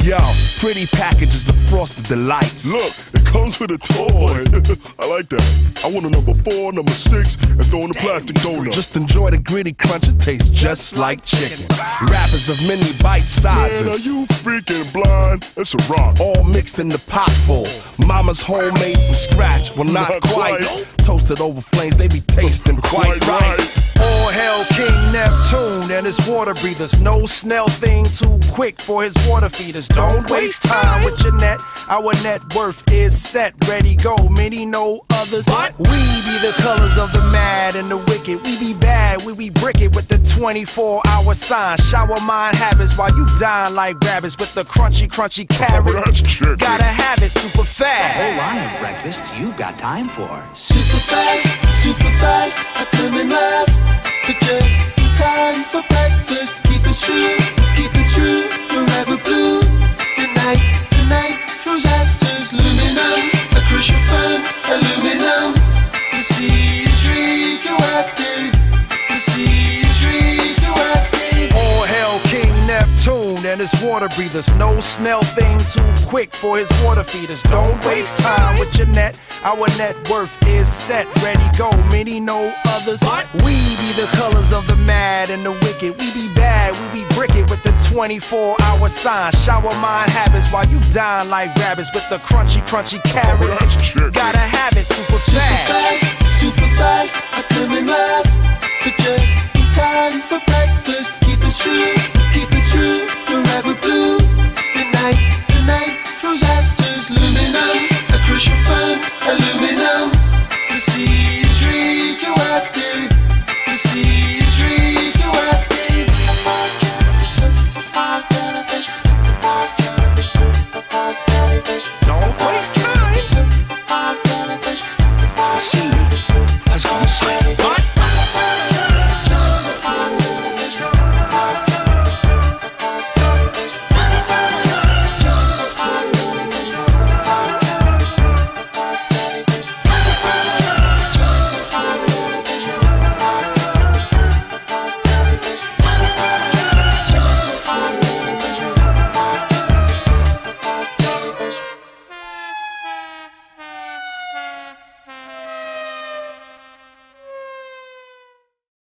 Yo, pretty packages of Frosted Delights. Look, it comes with a toy. I like that. I want a number 4, number 6, and throw in a plastic donut. Just enjoy the gritty crunch, it tastes just like chicken. Wrappers of many bite sizes. Man, are you freaking blind? It's a rock. All mixed in the pot full. Mama's homemade from scratch. Well, not quite. Toasted over flames, they be tasting quite right. All hail King Neptune and his water breathers. No snail thing too quick for his water feeders. Don't waste time with your net. Our net worth is set, ready, go. Many know others. We be the colors of the mad and the wicked. We be bad, we be brick it with the 24-hour sign. Shower mind habits while you dine like rabbits with the crunchy carrots. Gotta have it super fast. A whole line of breakfast you've got time for. Super fast, I come in last. But just in time for breakfast. Keep it true, forever blue. The night throws actors, luminum, a crucial firm, aluminum. The sea is radioactive, the sea is radioactive. All hail King Neptune and his water breathers. No snail thing too quick for his water feeders. Don't waste time with your net. Our net worth is set, ready, go. Many know others. We be the colors of the mad and the wicked. We be bad, we be brick it with the 24-hour sign. Shower mind habits while you dine like rabbits with the crunchy carrots. Gotta have it super fast. Super fast, I come in last.